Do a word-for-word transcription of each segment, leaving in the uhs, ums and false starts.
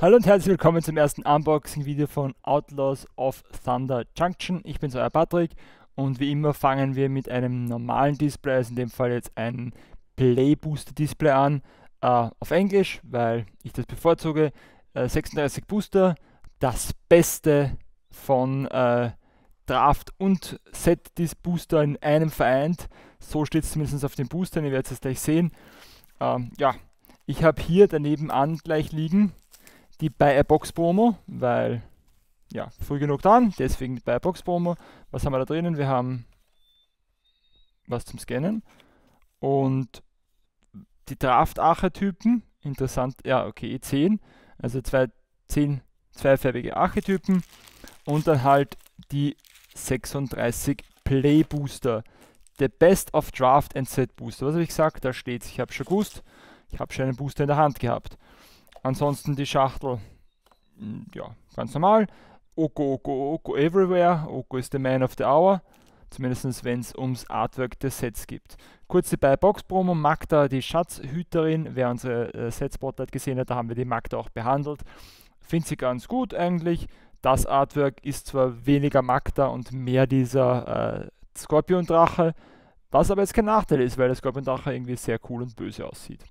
Hallo und herzlich willkommen zum ersten Unboxing-Video von Outlaws of Thunder Junction. Ich bin's, euer Patrick, und wie immer fangen wir mit einem normalen Display, also in dem Fall jetzt ein Play Booster Display an, äh, auf Englisch, weil ich das bevorzuge. Äh, sechsunddreißig Booster, das Beste von äh, Draft und Set Disc Booster in einem vereint. So steht es zumindest auf den Boostern, ihr werdet es gleich sehen. Ähm, ja, ich habe hier daneben an gleich liegen die Buy a Box Promo, weil ja, früh genug dran, deswegen mit Buy a Box Promo. Was haben wir da drinnen? Wir haben was zum Scannen und die Draft-Archetypen, interessant, ja, okay, E zehn, also zwei, zehn zweifarbige Archetypen und dann halt die sechsunddreißig Play Booster, the best of Draft and Set Booster. Was habe ich gesagt? Da steht, ich habe schon gewusst, ich habe schon einen Booster in der Hand gehabt. Ansonsten die Schachtel, ja, ganz normal. Oko, Oko, Oko everywhere. Oko ist the man of the hour. Zumindest wenn es ums Artwork des Sets geht. Kurze Buy-Box-Promo. Magda, die Schatzhüterin. Wer unsere äh, Set-Spotlight gesehen hat, da haben wir die Magda auch behandelt. Finde sie ganz gut eigentlich. Das Artwork ist zwar weniger Magda und mehr dieser äh, Skorpion-Drache, was aber jetzt kein Nachteil ist, weil der Skorpion-Drache irgendwie sehr cool und böse aussieht.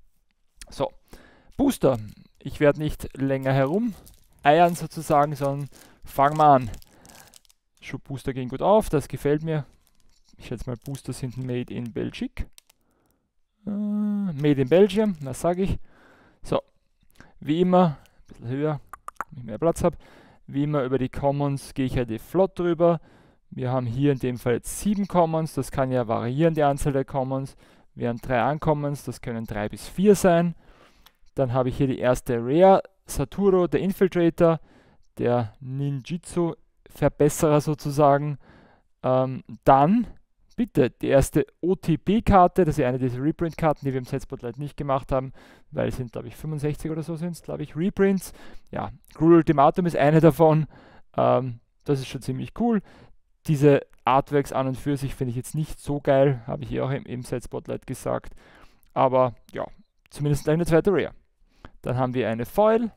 So. Booster. Ich werde nicht länger herum eiern sozusagen, sondern fangen wir an. Schubbooster gehen gut auf, das gefällt mir. Ich schätze mal, Booster sind made in Belgique. Äh, made in Belgium, was sage ich? So, wie immer, ein bisschen höher, damit ich mehr Platz habe. Wie immer über die Commons gehe ich ja die flott drüber. Wir haben hier in dem Fall jetzt sieben Commons, das kann ja variieren, die Anzahl der Commons. Wir haben drei Uncommons, das können drei bis vier sein. Dann habe ich hier die erste Rare, Saturo, der Infiltrator, der Ninjitsu-Verbesserer sozusagen. Ähm, dann, bitte, die erste O T P-Karte, das ist eine dieser Reprint-Karten, die wir im Set-Spotlight nicht gemacht haben, weil es sind, glaube ich, fünfundsechzig oder so sind es, glaube ich, Reprints. Ja, Cruel Ultimatum ist eine davon. Ähm, das ist schon ziemlich cool. Diese Artworks an und für sich finde ich jetzt nicht so geil, habe ich hier auch im, im Set-Spotlight gesagt. Aber ja, zumindest eine zweite Rare. Dann haben wir eine Foil.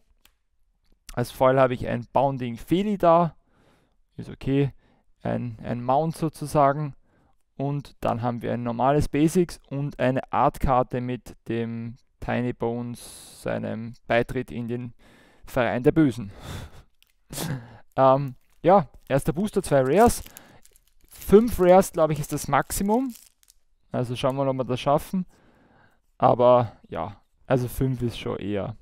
Als Foil habe ich ein Bounding Feli da. Ist okay. Ein, ein Mount sozusagen. Und dann haben wir ein normales Basics und eine Artkarte mit dem Tiny Bones, seinem Beitritt in den Verein der Bösen. ähm, ja, erster Booster, zwei Rares. Fünf Rares, glaube ich, ist das Maximum. Also schauen wir mal, ob wir das schaffen. Aber ja, also fünf ist schon eher,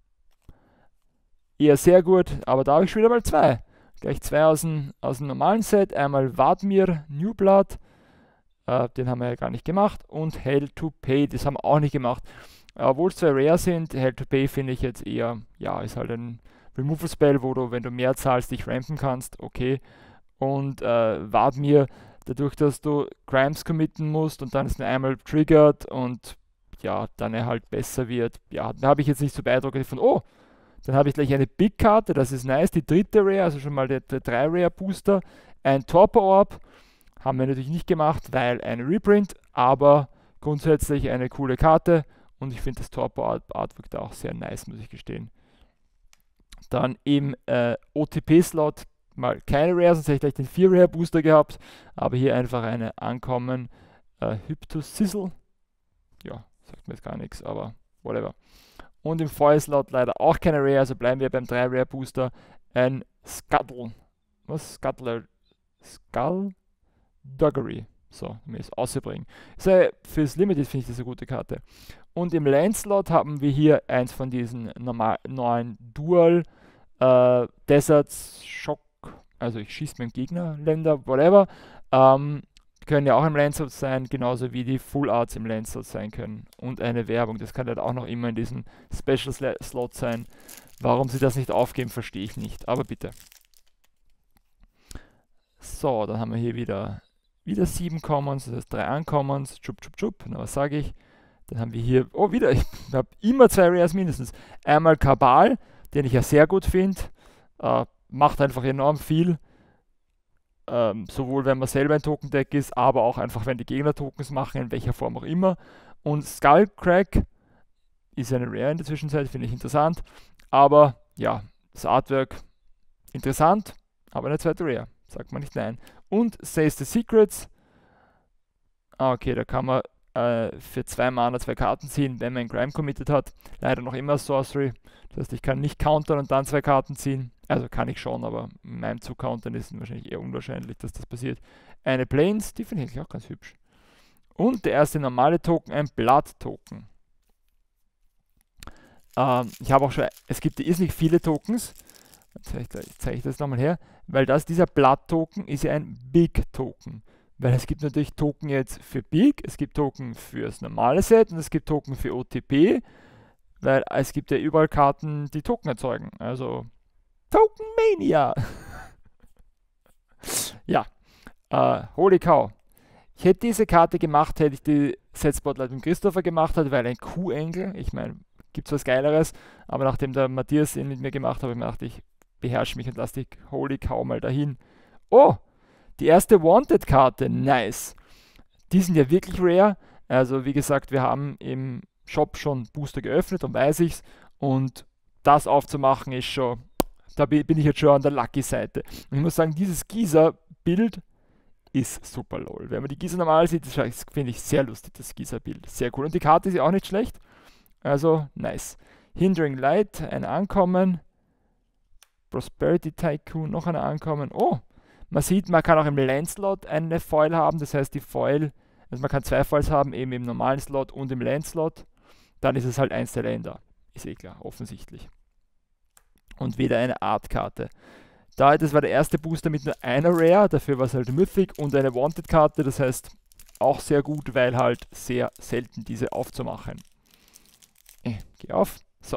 eher sehr gut, aber da habe ich schon wieder mal zwei. Gleich zwei aus dem, aus dem normalen Set. Einmal Vadmir New Blood, äh, den haben wir ja gar nicht gemacht. Und Hell to Pay, das haben wir auch nicht gemacht. Obwohl es zwei Rare sind, Hell to Pay finde ich jetzt eher, ja, ist halt ein Removal Spell, wo du, wenn du mehr zahlst, dich rampen kannst, okay. Und äh, Vadmir, dadurch, dass du Crimes committen musst und dann ist er einmal triggert und ja, dann er halt besser wird. Ja, da habe ich jetzt nicht so beeindruckt von, oh, dann habe ich gleich eine Big-Karte, das ist nice, die dritte Rare, also schon mal der, der drei Rare Booster. Ein Torpor Orb, haben wir natürlich nicht gemacht, weil ein Reprint, aber grundsätzlich eine coole Karte und ich finde das Torpor Orb Artwork da auch sehr nice, muss ich gestehen. Dann im äh, O T P-Slot mal keine Rare, sonst hätte ich gleich den vier Rare Booster gehabt, aber hier einfach eine Ankommen äh, Hyptus Sizzle. Ja, sagt mir jetzt gar nichts, aber whatever. Und im Foil-Slot leider auch keine Rare, also bleiben wir beim drei Rare Booster. Ein Scuttle. Was? Scuttler? Skullduggery. So, mir es auszubringen. So, fürs Limited finde ich das eine gute Karte. Und im Land-Slot haben wir hier eins von diesen normal, neuen Dual äh, Deserts Shock. Also ich schieße meinen Gegner, Länder, whatever. Ähm, können ja auch im Landslot sein, genauso wie die Full Arts im Landslot sein können. Und eine Werbung, das kann halt auch noch immer in diesem Special Slot sein. Warum sie das nicht aufgeben, verstehe ich nicht. Aber bitte. So, dann haben wir hier wieder, wieder sieben Commons, das heißt drei Uncommons. Chup, chup, chup. Na, was sage ich? Dann haben wir hier, oh wieder, ich habe immer zwei Rares mindestens. Einmal Kabal, den ich ja sehr gut finde. Äh, macht einfach enorm viel. Ähm, sowohl wenn man selber ein Token-Deck ist, aber auch einfach, wenn die Gegner Tokens machen, in welcher Form auch immer. Und Skullcrack ist eine Rare in der Zwischenzeit, finde ich interessant. Aber ja, das Artwork interessant, aber eine zweite Rare. Sagt man nicht nein. Und Says the Secrets. Ah, okay, da kann man äh, für zwei Mana zwei Karten ziehen, wenn man einen Crime committed hat. Leider noch immer Sorcery. Das heißt, ich kann nicht countern und dann zwei Karten ziehen. Also kann ich schon, aber in meinem zu countern ist es wahrscheinlich eher unwahrscheinlich, dass das passiert. Eine Plains, die finde ich auch ganz hübsch. Und der erste normale Token, ein Blood-Token. Ähm, ich habe auch schon, es gibt irrsinnig viele Tokens. Jetzt zeige ich das nochmal her, weil das, dieser Blood-Token ist ja ein Big-Token. Weil es gibt natürlich Token jetzt für Big, es gibt Token für das normale Set und es gibt Token für O T P, weil es gibt ja überall Karten, die Token erzeugen. Also Token Mania! Ja, äh, holy cow. Ich hätte diese Karte gemacht, hätte ich die Set Spotlight mit Christopher gemacht hat, weil ein Q-Engel, ich meine, gibt es was Geileres, aber nachdem der Matthias ihn mit mir gemacht hat, habe ich mir gedacht, ich beherrsche mich und lasse dich holy cow mal dahin. Oh, die erste Wanted-Karte, nice. Die sind ja wirklich rare, also wie gesagt, wir haben im Shop schon Booster geöffnet und weiß ich's und das aufzumachen ist schon, da bin ich jetzt schon an der Lucky-Seite. Und ich muss sagen, dieses Gießer-Bild ist super lol. Wenn man die Gießer normal sieht, das finde ich sehr lustig, das Gießer-Bild. Sehr cool. Und die Karte ist ja auch nicht schlecht. Also, nice. Hindering Light, ein Ankommen. Prosperity Tycoon, noch ein Ankommen. Oh, man sieht, man kann auch im Landslot eine Foil haben. Das heißt, die Foil, also man kann zwei Foils haben, eben im normalen Slot und im Landslot. Dann ist es halt eins der Länder. Ist eh klar, offensichtlich. Und wieder eine Art-Karte. Da, das war der erste Booster mit nur einer Rare, dafür war es halt Mythic und eine Wanted-Karte, das heißt auch sehr gut, weil halt sehr selten diese aufzumachen. Ich geh auf. So.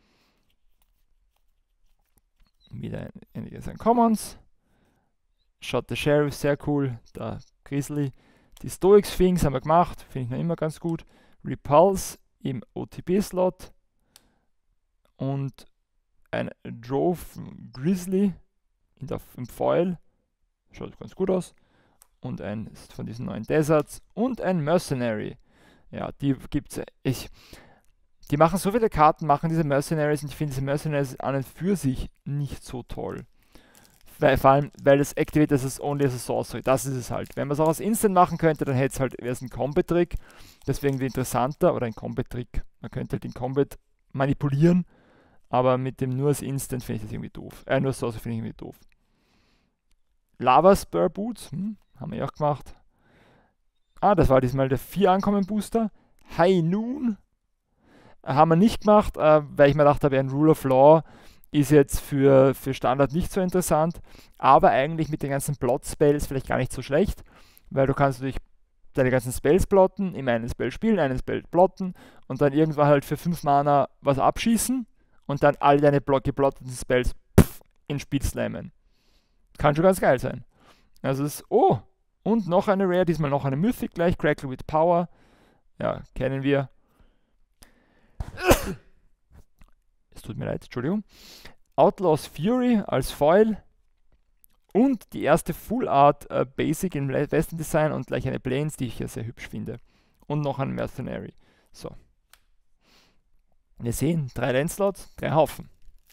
Wieder einiges an Commons. Shot the Sheriff, sehr cool. Da Grizzly. Die Stoic Sphinx haben wir gemacht, finde ich noch immer ganz gut. Repulse im O T P-Slot. Und ein Drove Grizzly in der, im Foil. Schaut ganz gut aus. Und ein von diesen neuen Deserts. Und ein Mercenary. Ja, die gibt's. Ich. Die machen so viele Karten, machen diese Mercenaries und ich finde diese Mercenaries an und für sich nicht so toll. Weil, vor allem, weil das Activate das ist only as a sorcery. Das ist es halt. Wenn man es auch als Instant machen könnte, dann hätte es halt erst ein Combat-Trick. Deswegen irgendwie interessanter. Oder ein Combat-Trick. Man könnte halt den Combat manipulieren. Aber mit dem nur als Instant finde ich das irgendwie doof. Äh, nur Sorcery finde ich irgendwie doof. Lava Spur Boots. Hm, haben wir ja auch gemacht. Ah, das war diesmal der vier Ankommen Booster. High Noon. Haben wir nicht gemacht, äh, weil ich mir gedacht habe, ein Rule of Law ist jetzt für, für Standard nicht so interessant, aber eigentlich mit den ganzen Plot-Spells vielleicht gar nicht so schlecht, weil du kannst natürlich deine ganzen Spells plotten, immer einen Spell spielen, einen Spell plotten und dann irgendwann halt für fünf Mana was abschießen und dann all deine geplotteten Spells pff, ins Spiel slammen. Kann schon ganz geil sein. Also es ist, oh, und noch eine Rare, diesmal noch eine Mythic gleich, Crackle with Power. Ja, kennen wir. Es tut mir leid, Entschuldigung. Outlaws Fury als Foil und die erste Full Art äh, Basic im Western Design und gleich eine Plains, die ich ja sehr hübsch finde. Und noch ein Mercenary. So. Wir sehen, drei Landslots, drei Haufen.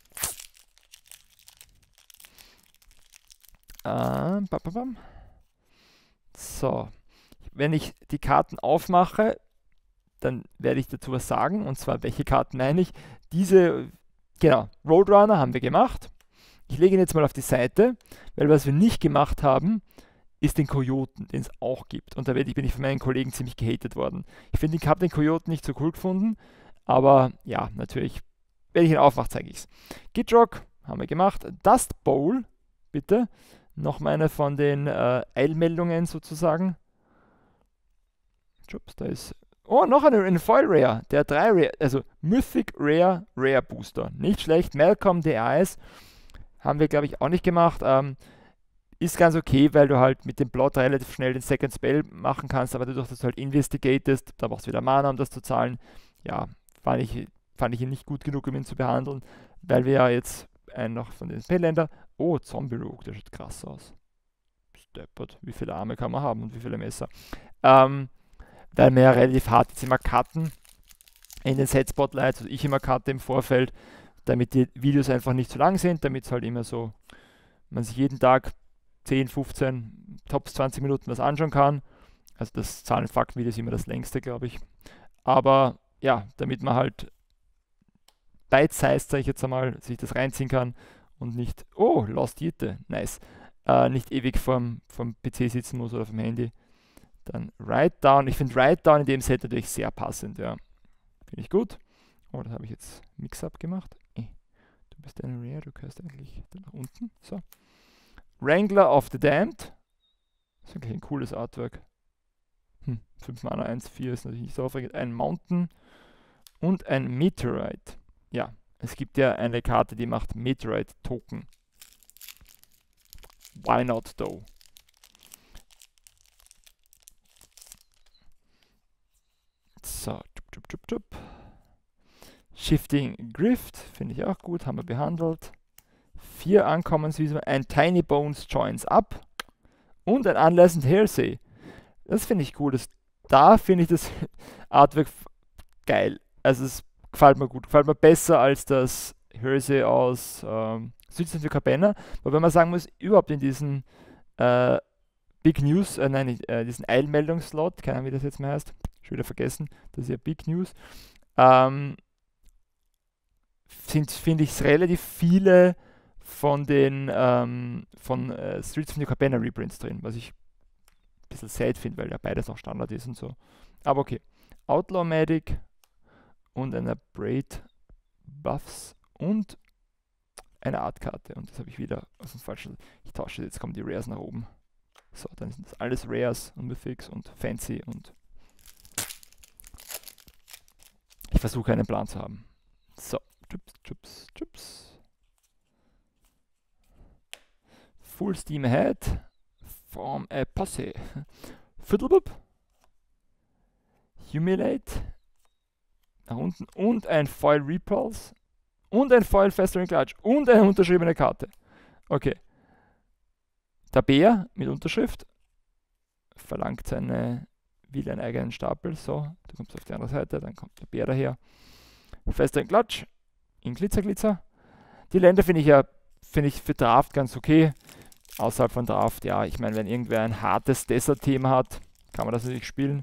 Ähm, bam, bam, bam. So. Wenn ich die Karten aufmache, dann werde ich dazu was sagen, und zwar, welche Karten meine ich. Diese, genau, Roadrunner haben wir gemacht. Ich lege ihn jetzt mal auf die Seite, weil was wir nicht gemacht haben, ist den Kojoten, den es auch gibt. Und da bin ich von meinen Kollegen ziemlich gehatet worden. Ich finde, ich habe den Kojoten nicht so cool gefunden, aber ja, natürlich, wenn ich ihn aufmache, zeige ich es. Gitrock haben wir gemacht. Dust Bowl, bitte. Noch meine von den äh, Eilmeldungen sozusagen. Ups, da ist... Oh, noch eine, eine Foil Rare. Der drei Rare, also Mythic Rare Rare Booster. Nicht schlecht. Malcolm D A S haben wir, glaube ich, auch nicht gemacht. Ähm, ist ganz okay, weil du halt mit dem Plot relativ schnell den Second Spell machen kannst, aber dadurch, dass du halt investigatest, da brauchst du wieder Mana, um das zu zahlen. Ja, fand ich, fand ich ihn nicht gut genug, um ihn zu behandeln, weil wir ja jetzt einen noch von den Spellländern. Oh, Zombie Rogue, der sieht krass aus. Steppert. Wie viele Arme kann man haben und wie viele Messer? Ähm, weil wir ja relativ hart jetzt immer cutten in den Set Spotlights, also ich immer cutte im Vorfeld, damit die Videos einfach nicht zu lang sind, damit es halt immer so, man sich jeden Tag zehn, fünfzehn, Tops zwanzig Minuten was anschauen kann. Also das Zahlen- und Fakten-Video ist immer das längste, glaube ich. Aber ja, damit man halt bite-sized, sage ich jetzt einmal, sich das reinziehen kann und nicht, oh, Lost Jite, nice, äh, nicht ewig vorm, vorm P C sitzen muss oder vom Handy. Dann Write Down. Ich finde Write Down in dem Set natürlich sehr passend, ja. Finde ich gut. Oh, das habe ich jetzt Mix-Up gemacht. Eh, du bist eine Rare, du gehörst eigentlich da nach unten. So. Wrangler of the Damned. Das ist wirklich ein cooles Artwork. Hm, fünf Mana, eins, vier ist natürlich nicht so aufregend. Ein Mountain und ein Meteorite. Ja, es gibt ja eine Karte, die macht Meteorite Token. Why not though? So, tschub, tschub, tschub, tschub. Shifting Grift, finde ich auch gut, haben wir behandelt. Vier Uncommons, ein Tiny Bones Joins Up und ein Unlessoned Hearsay. Das finde ich cool. Das, da finde ich das Artwork geil. Also es gefällt mir gut. Gefällt mir besser als das Hearsay aus ähm, Citizens of Capenna. Aber wenn man sagen muss, überhaupt in diesen äh, Big News, äh, nein, äh, diesen Eilmeldungslot, keine Ahnung, wie das jetzt mehr heißt, schon wieder vergessen, das ist ja Big News, ähm, sind, finde ich, relativ viele von den ähm, von äh, Streets of New Capenna Reprints drin, was ich ein bisschen sad finde, weil ja beides auch Standard ist und so. Aber okay. Outlaw Medic und eine Braid Buffs und eine Artkarte. Und das habe ich wieder aus dem falschen. Ich tausche, jetzt kommen die Rares nach oben. So, dann sind das alles Rares und Mythics und Fancy und ich versuche einen Plan zu haben. So, Chips, Chips, Chips. Full Steam Ahead. Form a Posse. Fiddleboop. Humiliate. Nach unten. Und ein Foil Repulse. Und ein Foil Festering Clutch. Und eine unterschriebene Karte. Okay. Der Bär mit Unterschrift verlangt seine, will einen eigenen Stapel. So, du kommst auf die andere Seite, dann kommt der Bär daher. Festering Clutch. In Glitzer, Glitzer. Die Länder finde ich ja, finde ich für Draft ganz okay. Außerhalb von Draft, ja, ich meine, wenn irgendwer ein hartes Desert-Thema hat, kann man das natürlich spielen.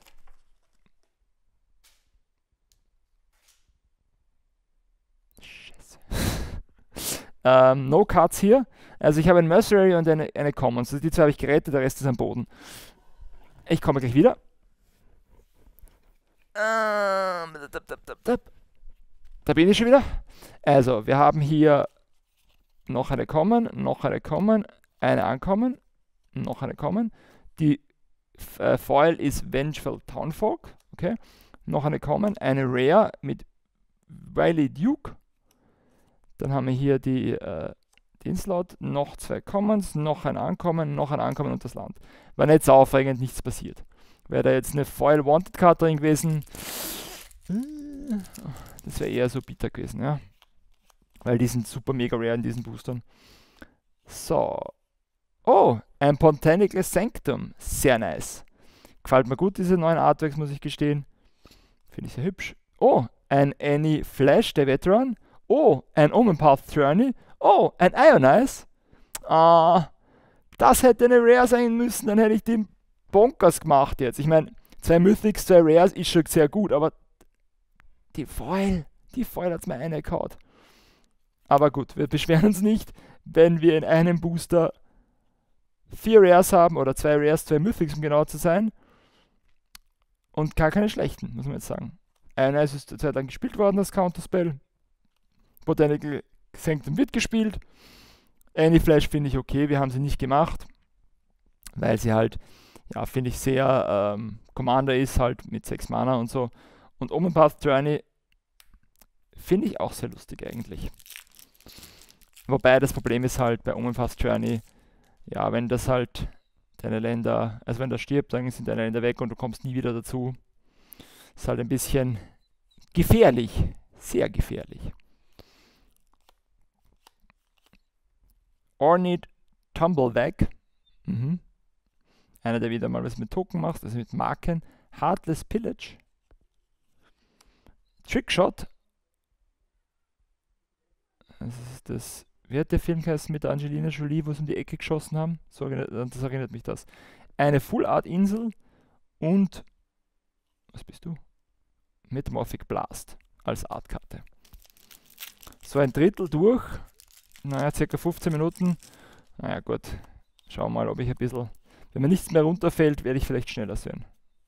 Scheiße. ähm, no Cards hier. Also ich habe ein Mercenary und eine, eine Commons. Also die zwei habe ich gerettet, der Rest ist am Boden. Ich komme gleich wieder. Ähm, da bin ich schon wieder. Also, wir haben hier noch eine Common, noch eine Common, eine Ankommen, noch eine Common. Die äh, Foil ist Vengeful Townfolk, okay. Noch eine Common, eine Rare mit Wily Duke. Dann haben wir hier die, äh, den Slot, noch zwei Commons, noch ein Ankommen, noch ein Ankommen und das Land. War nicht so aufregend, nichts passiert. Wäre da jetzt eine Foil Wanted Card drin gewesen, das wäre eher so bitter gewesen, ja. Weil die sind super mega rare in diesen Boostern. So. Oh, ein Botanical Sanctum. Sehr nice. Gefällt mir gut, diese neuen Artworks, muss ich gestehen. Finde ich sehr hübsch. Oh, ein Annie Flash, der Veteran. Oh, ein Omen Path Journey. Oh, ein Ionize. Ah, das hätte eine Rare sein müssen, dann hätte ich den Bonkers gemacht jetzt. Ich meine, zwei Mythics, zwei Rares ist schon sehr gut, aber die Foil, die Foil hat es mir eine gehauen. Aber gut, wir beschweren uns nicht, wenn wir in einem Booster vier Rares haben, oder zwei Rares, zwei Mythics, um genau zu sein. Und gar keine schlechten, muss man jetzt sagen. Einer ist eine Zeit lang gespielt worden, das Counterspell. Botanical Sanctum wird gespielt. Annie Flash finde ich okay, wir haben sie nicht gemacht, weil sie halt, ja, finde ich sehr ähm, Commander ist, halt mit sechs Mana und so. Und Omen Path Journey finde ich auch sehr lustig eigentlich. Wobei das Problem ist halt bei Omen Path Journey, ja, wenn das halt deine Länder, also wenn das stirbt, dann sind deine Länder weg und du kommst nie wieder dazu. Ist halt ein bisschen gefährlich, sehr gefährlich. Ornid Tumblewag. Mhm. Einer, der wieder mal was mit Token macht, also mit Marken. Heartless Pillage. Trickshot. Das ist das. Wie hat der Film geheißen mit der Angelina Jolie, wo sie um die Ecke geschossen haben? So erinnert, das erinnert mich das. Eine Full-Art-Insel und. Was bist du? Metamorphic Blast als Artkarte. So ein Drittel durch. Naja, circa fünfzehn Minuten. Naja, gut. Schauen wir mal, ob ich ein bisschen. Wenn mir nichts mehr runterfällt, werde ich vielleicht schneller sein.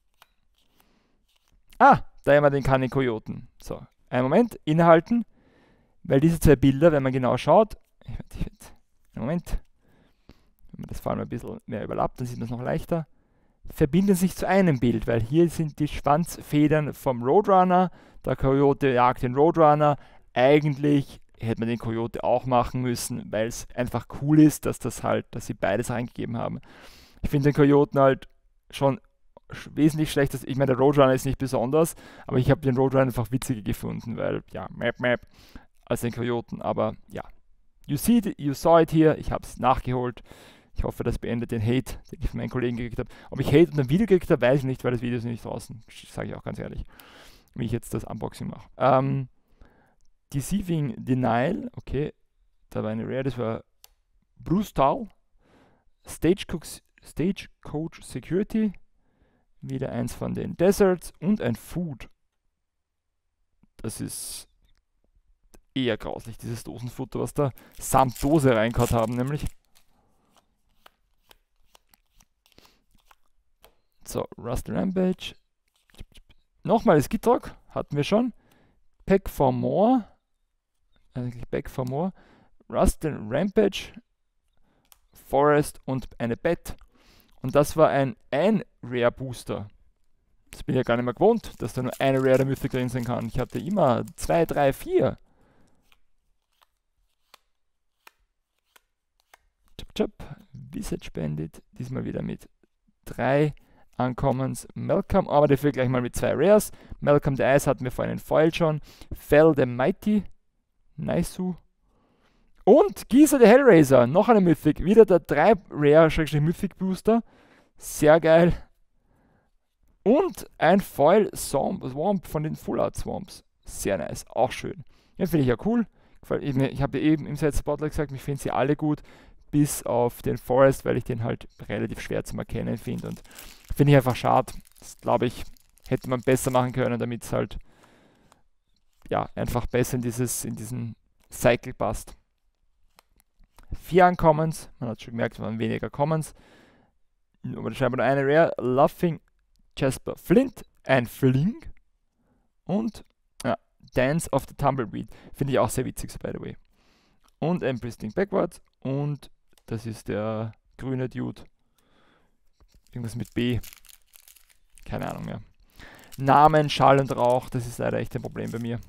Ah, da haben wir den Kanikojoten. So, einen Moment, innehalten. Weil diese zwei Bilder, wenn man genau schaut, ich, ich, einen Moment, wenn man das vor allem ein bisschen mehr überlappt, dann sieht man es noch leichter, verbinden sich zu einem Bild, weil hier sind die Schwanzfedern vom Roadrunner, der Coyote jagt den Roadrunner. Eigentlich hätte man den Coyote auch machen müssen, weil es einfach cool ist, dass das halt, dass sie beides reingegeben haben. Ich finde den Coyoten halt schon wesentlich schlechter. Ich meine, der Roadrunner ist nicht besonders, aber ich habe den Roadrunner einfach witziger gefunden, weil, ja, Map, Map, als den Coyoten. Aber ja, you see it, you saw it here. Ich habe es nachgeholt. Ich hoffe, das beendet den Hate, den ich von meinen Kollegen gekriegt habe. Ob ich Hate und ein Video gekriegt habe, weiß ich nicht, weil das Video ist nicht draußen. Sage ich auch ganz ehrlich, wie ich jetzt das Unboxing mache. Ähm, Deceiving Denial, okay, da war eine Rare, das war Bruce Tal. Stagecoach, Stagecoach Security, wieder eins von den Deserts und ein Food. Das ist eher grauslich, dieses Dosenfutter, was da samt Dose reingehauen haben, nämlich. So, Rust Rampage. Nochmal das Gitrock, hatten wir schon. Pack for More. Eigentlich Pack for More. Rust Rampage. Forest und eine Bat. Und das war ein, ein Rare Booster. Das bin ich ja gar nicht mehr gewohnt, dass da nur eine Rare der Mythic drin sein kann. Ich hatte immer zwei, drei, vier. Chop, chop. Visage Bandit. Diesmal wieder mit drei Uncommons. Malcolm, aber dafür gleich mal mit zwei Rares. Malcolm the Ice hatten wir vorhin in Foil schon. Fell the Mighty. Naisu. Und Giza the Hellraiser. Noch eine Mythic. Wieder der drei Rare-Mythic Booster. Sehr geil. Und ein Foil Swamp von den Full Art Swamps. Sehr nice. Auch schön. Den finde ich ja cool. Ich, ich habe eben im Set Spotlight gesagt, ich finde sie alle gut. Bis auf den Forest, weil ich den halt relativ schwer zu erkennen finde. Und finde ich einfach schade. Das glaube ich, hätte man besser machen können, damit es halt ja einfach besser in, dieses, in diesen Cycle passt. Vier Uncommons. Man hat schon gemerkt, es waren weniger Commons. Aber scheinbar nur eine Rare. Laughing Jasper Flint. Ein Fling. Und ja, Dance of the Tumbleweed. Finde ich auch sehr witzig, so by the way. Und ein Pristine Backwards. Und das ist der grüne Dude. Irgendwas mit B. Keine Ahnung mehr. Namen, Schall und Rauch. Das ist leider echt ein Problem bei mir.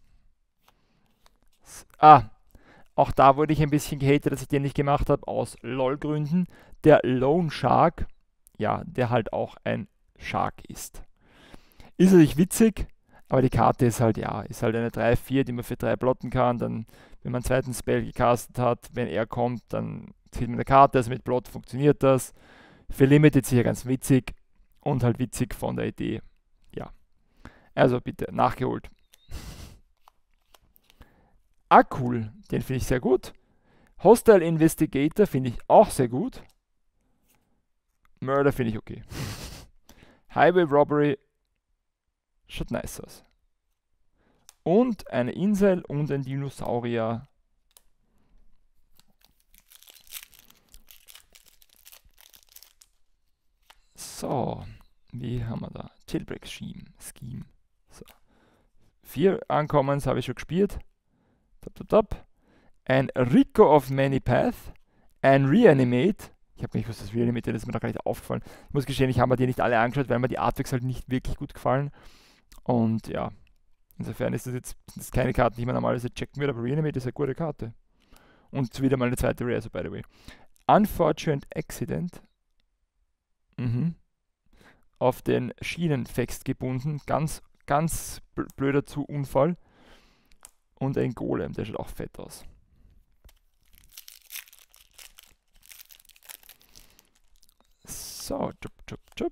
Ah, auch da wurde ich ein bisschen gehatet, dass ich den nicht gemacht habe, aus LOL-Gründen. Der Lone Shark, ja, der halt auch ein Shark ist. Ist natürlich witzig, aber die Karte ist halt, ja, ist halt eine drei vier, die man für drei plotten kann. Dann, wenn man einen zweiten Spell gecastet hat, wenn er kommt, dann zieht man eine Karte, also mit Plot funktioniert das. Für Limited sicher ganz witzig und halt witzig von der Idee. Ja, also bitte, nachgeholt. Akul, den finde ich sehr gut. Hostile Investigator finde ich auch sehr gut. Murder finde ich okay. Highway Robbery schaut nice aus. Und eine Insel und ein Dinosaurier. So, wie haben wir da? Jailbreak Scheme. Scheme. So. Vier Uncommons habe ich schon gespielt. Top, top, top. Ein Rico of Many Path. Ein Reanimate. Ich habe nicht gewusst, das Reanimate, das ist mir da gar nicht aufgefallen. Ich muss gestehen, ich habe mir die nicht alle angeschaut, weil mir die Artworks halt nicht wirklich gut gefallen. Und ja, insofern ist das jetzt das ist keine Karte, die man normalerweise checken würde, aber Reanimate ist eine gute Karte. Und wieder mal eine zweite Rare, so by the way. Unfortunate Accident. Mhm. Auf den Schienen festgebunden. Ganz, ganz blöder zu Unfall. Und ein Golem, der schaut auch fett aus. So, jup, jup, jup.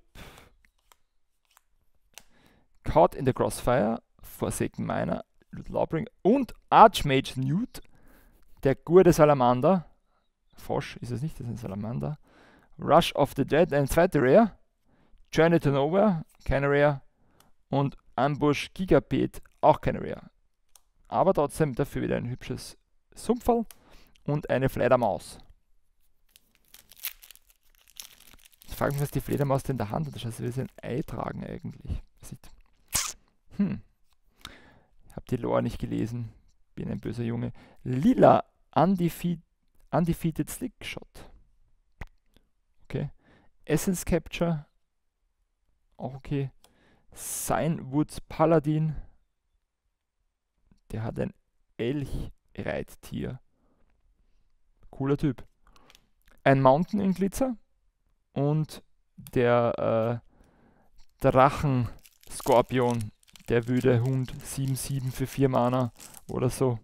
Caught in the Crossfire, Forsaken Miner, Lawbringer und Archmage Newt. Der gute Salamander. Frosch ist es nicht, das ist ein Salamander. Rush of the Dead, eine zweite Rare. Journey to Nowhere, keine Rare. Und Ambush Gigabit, auch keine Rare. Aber trotzdem dafür wieder ein hübsches Sumpferl und eine Fledermaus. Ich frage mich, was die Fledermaus denn in der Hand hat. Das heißt, wir ein Ei tragen eigentlich. Hm. Ich habe die Lore nicht gelesen. Bin ein böser Junge. Lila Undefeated, Undefeated Slickshot. Okay. Essence Capture. Auch okay. Signwoods Paladin. Der hat ein Elchreittier. Cooler Typ. Ein Mountain in Glitzer. Und der äh, Drachen-Skorpion, der wüde Hund, sieben sieben für vier Mana oder so.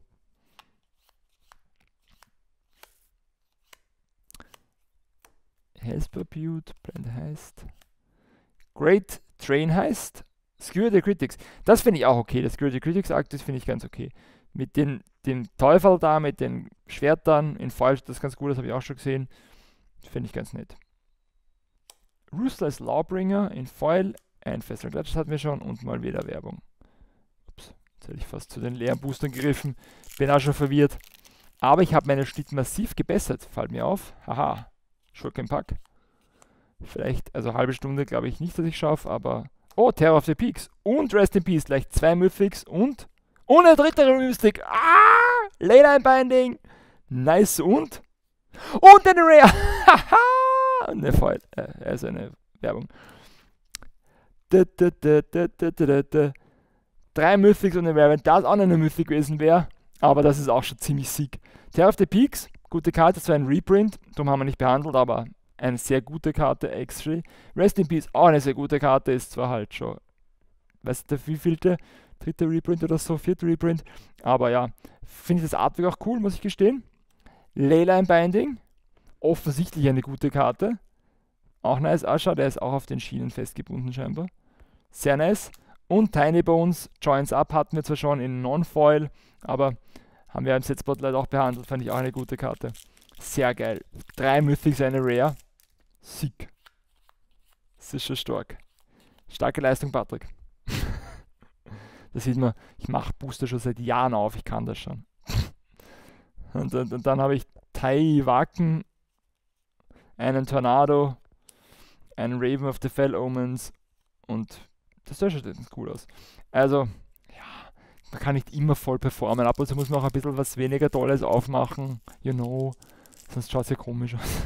Hellspur-Butte, Blend heißt. Great Train heißt. Skewer the Critics. Das finde ich auch okay. Das Skewer the Critics Arc, das finde ich ganz okay. Mit den, dem Teufel da, mit den Schwertern in Foil, das ist ganz gut, das habe ich auch schon gesehen. Finde ich ganz nett. Ruthless Lawbringer in Foil, ein Festival Glitch hatten wir schon und mal wieder Werbung. Ups, jetzt hätte ich fast zu den leeren Boostern gegriffen. Bin auch schon verwirrt. Aber ich habe meine Schnitt massiv gebessert, fällt mir auf. Haha, Schurken Pack. Vielleicht, also halbe Stunde glaube ich nicht, dass ich schaffe, aber... Oh, Terror of the Peaks und Rest in Peace, gleich zwei Mythics und... Und ein dritter Mystic. Ah! Leyline Binding. Nice und... Und eine Rare. Haha! Eine Foil, äh, also eine Werbung. Da, da, da, da, da, da, da. Drei Mythics und eine Rare, wenn das auch noch eine Mythic gewesen wäre, aber das ist auch schon ziemlich sick. Terror of the Peaks, gute Karte, zwar ein Reprint, darum haben wir nicht behandelt, aber eine sehr gute Karte, actually. Rest in Peace, auch eine sehr gute Karte, ist zwar halt schon, weißt du, wievielte, dritte Reprint oder so, vierte Reprint, aber ja, finde ich das Artwork auch cool, muss ich gestehen. Leyline Binding, offensichtlich eine gute Karte. Auch nice. Ascha, der ist auch auf den Schienen festgebunden scheinbar. Sehr nice. Und Tiny Bones, Joins Up hatten wir zwar schon in Non-Foil, aber haben wir im Set Spotlight auch behandelt, fand ich auch eine gute Karte. Sehr geil. Drei Mythics, eine Rare. Sick. Das ist schon stark. Starke Leistung, Patrick. Da sieht man, ich mache Booster schon seit Jahren auf, ich kann das schon. Und, und, und dann habe ich Tai Waken, einen Tornado, einen Raven of the Fell Omens und das sah schon ganz cool aus. Also, ja, man kann nicht immer voll performen. Ab und zu muss man auch ein bisschen was weniger Tolles aufmachen, you know, sonst schaut es ja komisch aus.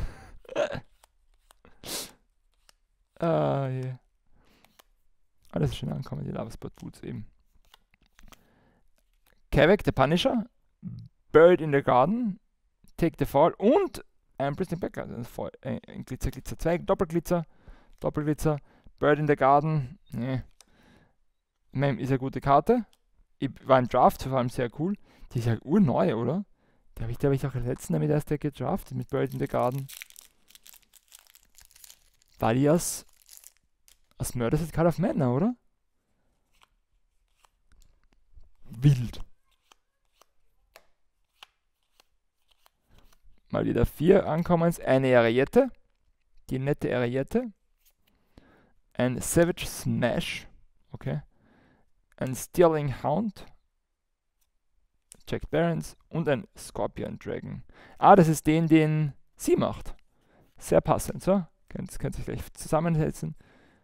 ah, yeah. Alles ist schön angekommen, die Lava Spot Boots eben. Kavek, the Punisher, Bird in the Garden, Take the Fall und ein Pristine Background, also ein Glitzer, Glitzer zwei, Doppelglitzer, Doppelglitzer, Bird in the Garden, ne. Mem ist eine gute Karte. Ich war im Draft, vor allem sehr cool. Die ist ja urneu, oder? Da habe ich, da hab ich auch letzten damit erst gedraftet, mit Bird in the Garden. War die aus, aus Murders at Call of Manor, oder? Wild. Mal wieder vier Ankommens, eine Ariette, die nette Ariette, ein Savage Smash, okay, ein Stealing Hound, Jack Barons und ein Scorpion Dragon. Ah, das ist den, den sie macht. Sehr passend, so, könnt, könnt ihr gleich zusammensetzen.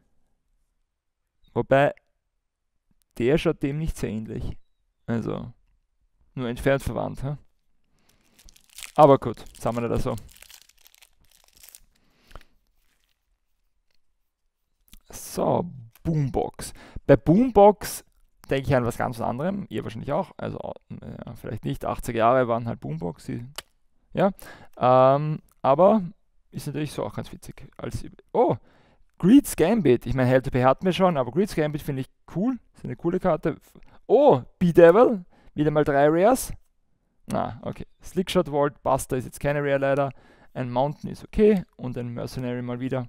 Wobei, der schaut dem nicht sehr ähnlich, also nur entfernt verwandt, ha? Aber gut, sagen wir das so. So, Boombox. Bei Boombox denke ich an was ganz anderem. Ihr wahrscheinlich auch. Also ja, vielleicht nicht. achtziger Jahre waren halt Boombox. Die, ja. Ähm, aber ist natürlich so auch ganz witzig. Als, oh, Greed's Gambit. Ich meine, Hell to Pay hatten wir schon, aber Greed's Gambit finde ich cool. Ist eine coole Karte. Oh, B-Devil. Wieder mal drei Rares. Ah, okay. Slickshot Vault, Buster ist jetzt keine Rare leider. Ein Mountain ist okay und ein Mercenary mal wieder.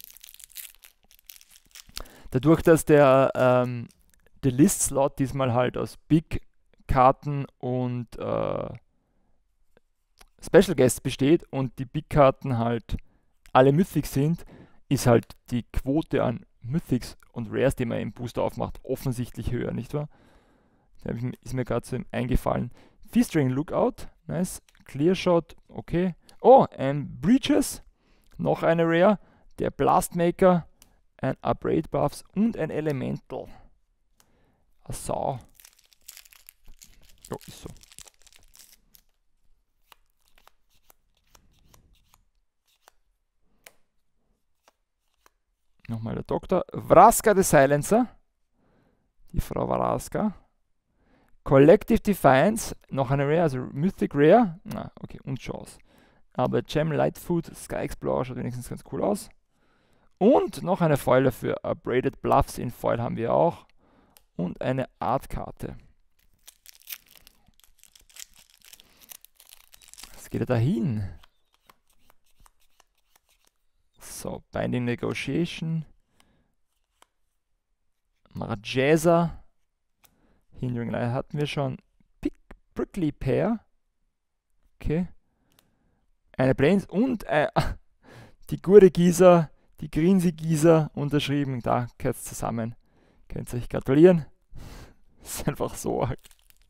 Dadurch, dass der, ähm, der List-Slot diesmal halt aus Big-Karten und äh, Special Guests besteht und die Big-Karten halt alle Mythics sind, ist halt die Quote an Mythics und Rares, die man im Booster aufmacht, offensichtlich höher, nicht wahr? Da ist mir gerade so eingefallen. Feastring Lookout, nice. Clear Shot, okay. Oh, ein Breaches, noch eine Rare. Der Blastmaker, ein Upgrade Buffs und ein Elemental. A Sau. Jo, ist so. Nochmal der Doktor. Vraska the Silencer. Die Frau Vraska. Collective Defiance. Noch eine Rare, also Mythic Rare. Na, okay, und Chance. Aber Gem Lightfoot Sky Explorer schaut wenigstens ganz cool aus. Und noch eine Foil dafür. Upgraded Bluffs in Foil haben wir auch. Und eine Artkarte. Was geht er da hin? So, Binding Negotiation. Marjeza. Hindering Light hatten wir schon. Pick, Prickly Pear. Okay. Eine Plains und äh, die Gurde Gießer, die Grinsi Gießer unterschrieben. Da gehört es zusammen. Könnt ihr euch gratulieren. Ist einfach so arg.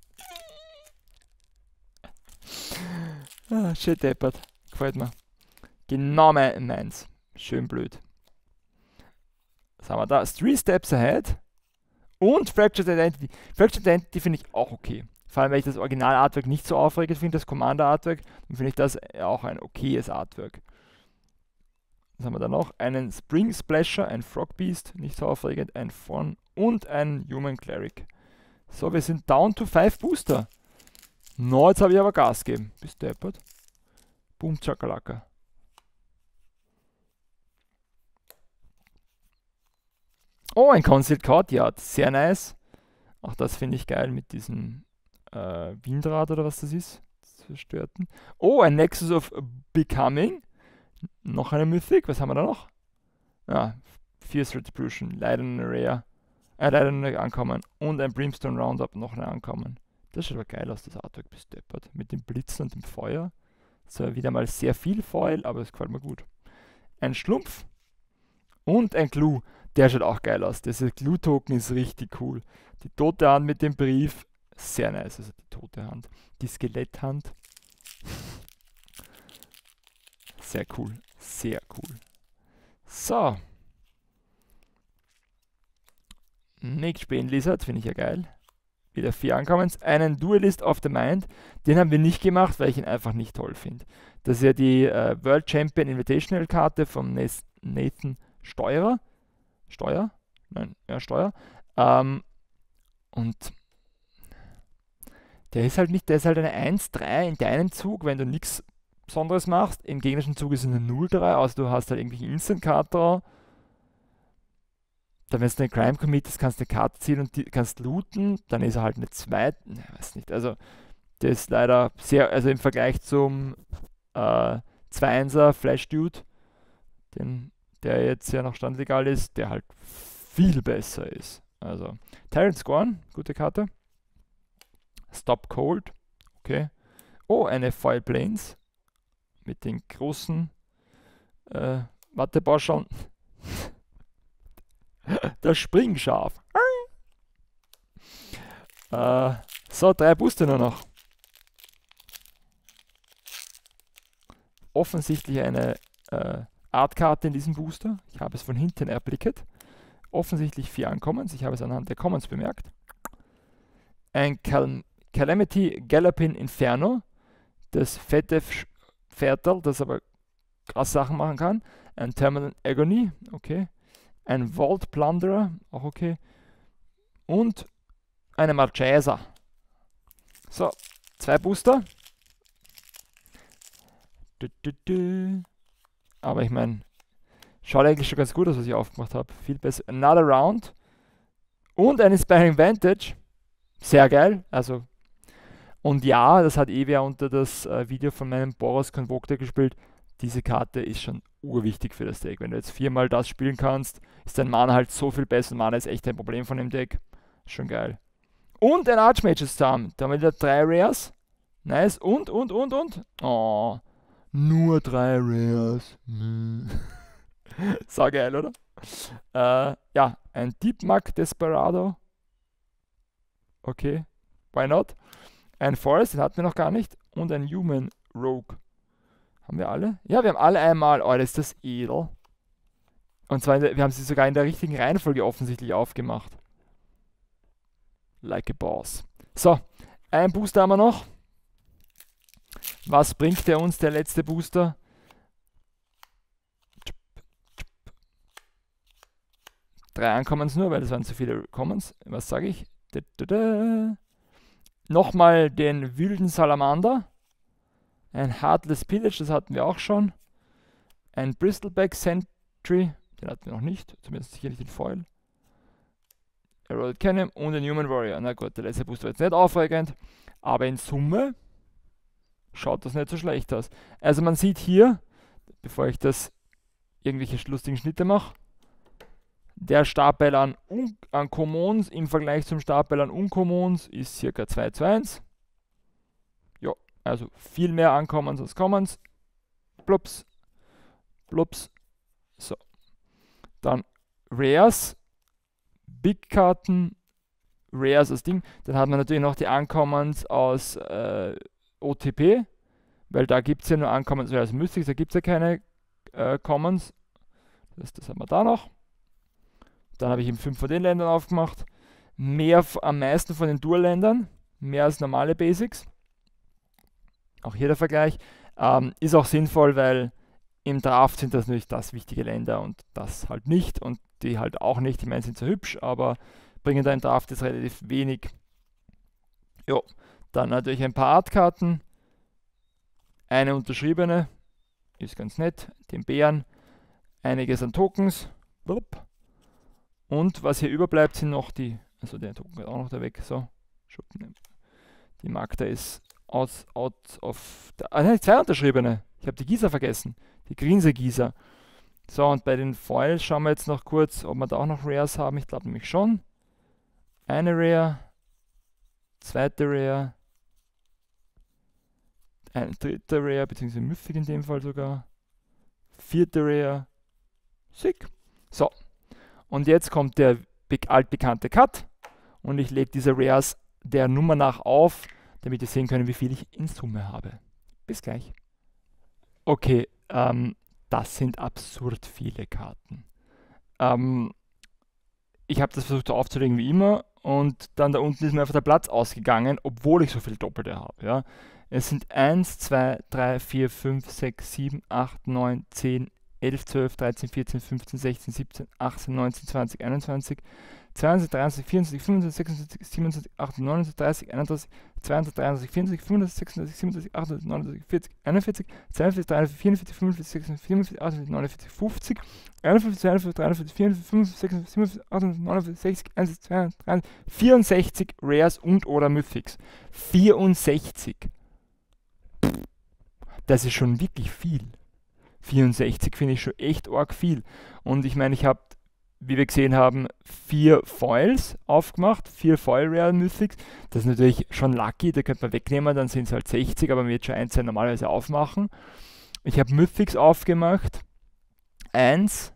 Ah, shit deppert. Gefällt mir. Genau mein, meins. Schön blöd. Was haben wir da? Three Steps Ahead. Und Fractured Identity. Fractured Identity finde ich auch okay. Vor allem, weil ich das Original-Artwork nicht so aufregend finde, das Commander-Artwork, dann finde ich das auch ein okayes Artwork. Was haben wir da noch? Einen Spring Splasher, ein Frog Beast, nicht so aufregend, ein Fawn und ein Human Cleric. So, wir sind down to five Booster. No, jetzt habe ich aber Gas gegeben. Bist deppert. Boom, Chakalaka. Oh, ein Concealed Courtyard. Sehr nice. Auch das finde ich geil mit diesem äh, Windrad oder was das ist. Zerstörten. Oh, ein Nexus of Becoming. Noch eine Mythic. Was haben wir da noch? Ja, Fierce Retribution. Leider eine Rare. Äh, leider eine Ankommen. Und ein Brimstone Roundup. Noch eine Ankommen. Das schaut aber geil aus, das Artwork bis deppert. Mit dem Blitzen und dem Feuer. So, wieder mal sehr viel Foil, aber es gefällt mir gut. Ein Schlumpf. Und ein Glue. Der schaut auch geil aus. Dieser Glue-Token ist richtig cool. Die tote Hand mit dem Brief. Sehr nice. Also die tote Hand. Die Skeletthand. Sehr cool. Sehr cool. So. Nick Spain Lizard. Finde ich ja geil. Wieder vier Ankommens. Einen Duelist of the Mind. Den haben wir nicht gemacht, weil ich ihn einfach nicht toll finde. Das ist ja die äh, World Champion Invitational Karte von Nathan Steurer. Steuer? Nein, ja, Steuer. Ähm, und der ist halt nicht, der ist halt eine eins drei in deinem Zug, wenn du nichts Besonderes machst. Im gegnerischen Zug ist es eine null drei, also du hast halt irgendwie Instant-Card draw. Dann, wenn du eine Crime committest, kannst du eine Karte ziehen und die kannst looten. Dann ist er halt eine zwei. Ne, weiß nicht. Also, der ist leider sehr, also im Vergleich zum äh, zwei einser Flash Dude, den der jetzt ja noch standlegal ist, der halt viel besser ist. Also, Tyrant Scorn, gute Karte. Stop Cold, okay. Oh, eine Foil Plains mit den großen äh, Wattebauscheln. Das Springschaf. Äh, so, drei Booster nur noch. Offensichtlich eine äh, Artkarte in diesem Booster. Ich habe es von hinten erblicket. Offensichtlich vier Ankommens. Ich habe es anhand der Commons bemerkt. Ein Cal Calamity Galloping Inferno. Das fette Pferdl, das aber krass Sachen machen kann. Ein Terminal Agony. Okay. Ein Vault Plunderer. Auch okay. Und eine Marchesa. So. Zwei Booster. Du, du, du. Aber ich meine, schaut eigentlich schon ganz gut aus, was ich aufgemacht habe. Viel besser. Another Round. Und ein Inspiring Vantage. Sehr geil. Also. Und ja, das hat Evia unter das äh, Video von meinem Boros Convoktor gespielt. Diese Karte ist schon urwichtig für das Deck. Wenn du jetzt viermal das spielen kannst, ist dein Mana halt so viel besser. Mana ist echt ein Problem von dem Deck. Schon geil. Und ein Archmage's Charm. Da haben wir wieder drei Rares. Nice. Und, und, und, und. Oh, nur drei Rares. So geil, oder? Äh, ja, ein Deep Mug Desperado. Okay, why not? Ein Forest, den hatten wir noch gar nicht. Und ein Human Rogue. Haben wir alle? Ja, wir haben alle einmal. Oh, das ist das edel. Und zwar, der, wir haben sie sogar in der richtigen Reihenfolge offensichtlich aufgemacht. Like a boss. So, ein Booster haben wir noch. Was bringt der uns, der letzte Booster? Drei Uncommons nur, weil das waren zu viele Commons. Was sage ich? Da, da, da. Nochmal den wilden Salamander. Ein Heartless Pillage, das hatten wir auch schon. Ein Bristleback Sentry, den hatten wir noch nicht. Zumindest sicherlich den Foil. Eroded Cannon und ein Human Warrior. Na gut, der letzte Booster war jetzt nicht aufregend. Aber in Summe schaut das nicht so schlecht aus. Also man sieht hier, bevor ich das irgendwelche lustigen Schnitte mache, der Stapel an, Un an Commons im Vergleich zum Stapel an Uncommons ist ca. zwei zu eins. Ja, also viel mehr Uncommons als Commons. Plups. Plups. So. Dann Rares. Big Karten. Rares als Ding. Dann hat man natürlich noch die Uncommons aus äh, O T P. Weil da gibt es ja nur Uncommons als Mystics. Da gibt es ja keine äh, Commons. Das, das haben wir da noch. Dann habe ich eben fünf von den Ländern aufgemacht. Mehr, am meisten von den Dual-Ländern. Mehr als normale Basics. Auch hier der Vergleich. Ähm, ist auch sinnvoll, weil im Draft sind das natürlich das wichtige Länder und das halt nicht. Und die halt auch nicht. Ich meine, sind so hübsch, aber bringen da im Draft jetzt relativ wenig. Jo. Dann natürlich ein paar Artkarten. Eine unterschriebene. Ist ganz nett. Den Bären. Einiges an Tokens. Blub. Und was hier überbleibt, sind noch die, also der Token geht auch noch da weg, so, die Magda ist out, out of, ah nein, zwei unterschriebene, ich habe die Gießer vergessen, die Grinse Gießer. So, und bei den Foils schauen wir jetzt noch kurz, ob wir da auch noch Rares haben, ich glaube nämlich schon. Eine Rare, zweite Rare, eine dritte Rare, beziehungsweise Mythic in dem Fall sogar, vierte Rare, sick. So. Und jetzt kommt der altbekannte Cut und ich lege diese Rares der Nummer nach auf, damit ihr sehen könnt, wie viel ich in Summe habe. Bis gleich. Okay, ähm, das sind absurd viele Karten. Ähm, ich habe das versucht aufzulegen wie immer und dann da unten ist mir einfach der Platz ausgegangen, obwohl ich so viel Doppelte habe. Ja. Es sind eins, zwei, drei, vier, fünf, sechs, sieben, acht, neun, zehn, elf, zwölf, dreizehn, vierzehn, fünfzehn, sechzehn, siebzehn, achtzehn, neunzehn, zwanzig, einundzwanzig, zweiundzwanzig, dreiundzwanzig, vierundzwanzig, fünfundzwanzig, sechsundzwanzig, siebenundzwanzig, achtundzwanzig, neunundzwanzig, dreißig, einunddreißig, zweiunddreißig, dreiunddreißig, vierunddreißig, fünfunddreißig, sechsunddreißig, siebenunddreißig, achtunddreißig, neununddreißig, vierzig, einundvierzig, zweiundvierzig, dreiundvierzig, vierundvierzig, fünfundvierzig, sechsundvierzig, vierundvierzig, achtundvierzig, neunundvierzig, fünfzig, einundfünfzig, zweiundfünfzig, dreiundvierzig, vierundvierzig, fünfundvierzig, sechsundvierzig, siebenundvierzig, achtundvierzig, neunundvierzig, sechzig, einundsechzig, zweiunddreißig, vierundsechzig Rares und oder Mythics. vierundsechzig. Das ist schon wirklich viel. vierundsechzig finde ich schon echt arg viel. Und ich meine, ich habe, wie wir gesehen haben, vier Foils aufgemacht, vier Foil Rare Mythics. Das ist natürlich schon lucky, da könnte man wegnehmen, dann sind es halt sechzig, aber man wird schon eins normalerweise aufmachen. Ich habe Mythics aufgemacht. eins,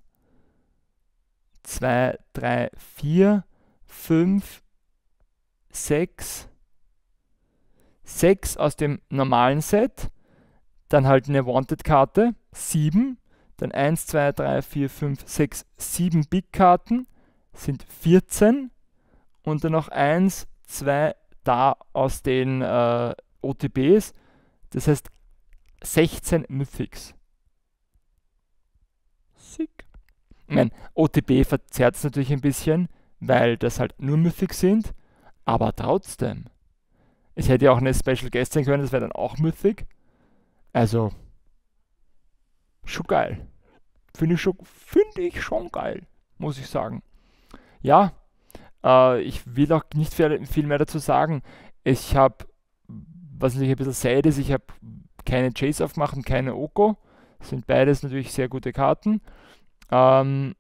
zwei, drei, vier, fünf, sechs, sechs aus dem normalen Set. Dann halt eine Wanted-Karte, sieben, dann eins, zwei, drei, vier, fünf, sechs, sieben Big-Karten, sind vierzehn und dann noch eins, zwei da aus den äh, O T Bs, das heißt sechzehn Mythics. Sick. Ich meine, O T B verzerrt es natürlich ein bisschen, weil das halt nur Mythics sind, aber trotzdem. Es hätte ja auch eine Special Guest sein können, das wäre dann auch Mythic. Also, schon geil. Finde ich, schon, find ich schon geil, muss ich sagen. Ja, äh, ich will auch nicht viel, viel mehr dazu sagen. Ich habe, was natürlich ein bisschen sad ist, ich habe keine Chase aufgemacht und keine Oko. Das sind beides natürlich sehr gute Karten. Ähm,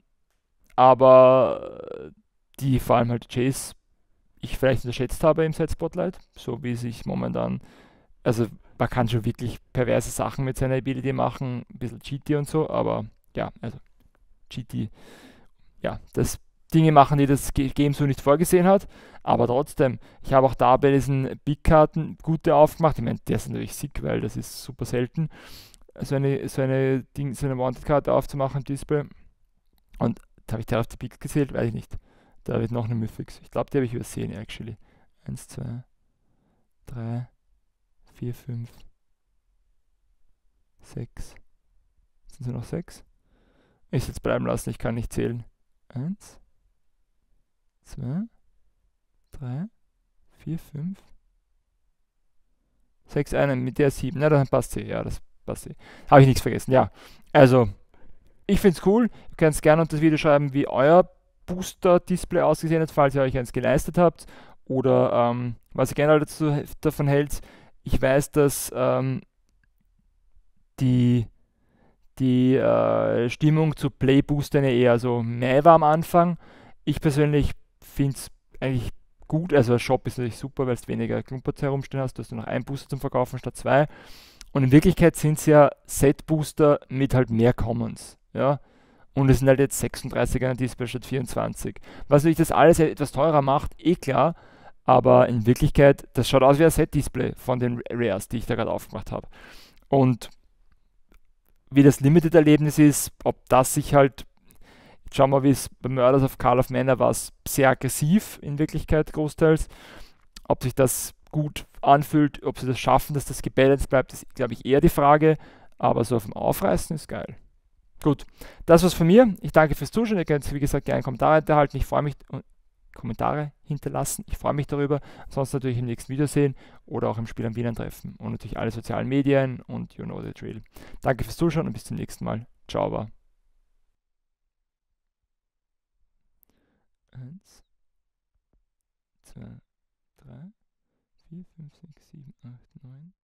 aber die, vor allem halt Chase, ich vielleicht unterschätzt habe im Set Spotlight, so wie sich momentan Also man kann schon wirklich perverse Sachen mit seiner Ability machen, ein bisschen cheaty und so, aber ja, also cheaty, ja, das Dinge machen, die das Game so nicht vorgesehen hat. Aber trotzdem, ich habe auch da bei diesen Big-Karten gute aufgemacht. Ich meine, der ist natürlich sick, weil das ist super selten, so eine, so eine, Ding, so eine Wanted-Karte aufzumachen im Display. Und da habe ich da auf die Picks gezählt, weiß ich nicht. Da wird noch eine Mythics. Ich glaube, die habe ich übersehen, actually. Eins, zwei, drei, vier, fünf, sechs. Sind es noch sechs? Ich jetzt bleiben lassen, ich kann nicht zählen. Eins, zwei, drei, vier, fünf, sechs, einen mit der sieben. Na, dann passt sie. Ja, das passt sie. Habe ich nichts vergessen. Ja, also, ich finde es cool. Ihr könnt es gerne unter das Video schreiben, wie euer Booster-Display ausgesehen hat, falls ihr euch eins geleistet habt. Oder ähm, was ihr generell dazu, davon hält. Ich weiß, dass ähm, die, die äh, Stimmung zu Play-Boostern ja eher so meh war am Anfang. Ich persönlich finde es eigentlich gut. Also der Shop ist natürlich super, weil du weniger Klumpers herumstehen hast. Du hast nur noch einen Booster zum Verkaufen statt zwei. Und in Wirklichkeit sind es ja Set-Booster mit halt mehr Commons. Ja? Und es sind halt jetzt sechsunddreißig an Display statt vierundzwanzig. Was natürlich das alles etwas teurer macht, eh klar. Aber in Wirklichkeit, das schaut aus wie ein Set-Display von den Rares, die ich da gerade aufgemacht habe. Und wie das Limited-Erlebnis ist, ob das sich halt, schauen wir, wie es bei Murders of Call of Manor war, es sehr aggressiv in Wirklichkeit großteils. Ob sich das gut anfühlt, ob sie das schaffen, dass das gebalanced bleibt, ist, glaube ich, eher die Frage. Aber so auf dem Aufreißen ist geil. Gut, das war's von mir. Ich danke fürs Zuschauen. Ihr könnt, wie gesagt, gerne Kommentare hinterhalten. Ich freue mich, Kommentare hinterlassen. Ich freue mich darüber. Sonst natürlich im nächsten Video sehen oder auch im Spiel am Wiener treffen. Und natürlich alle sozialen Medien und you know the drill. Danke fürs Zuschauen und bis zum nächsten Mal. Ciao. Eins, zwei, drei, vier, fünf, sechs, sieben, acht, neun.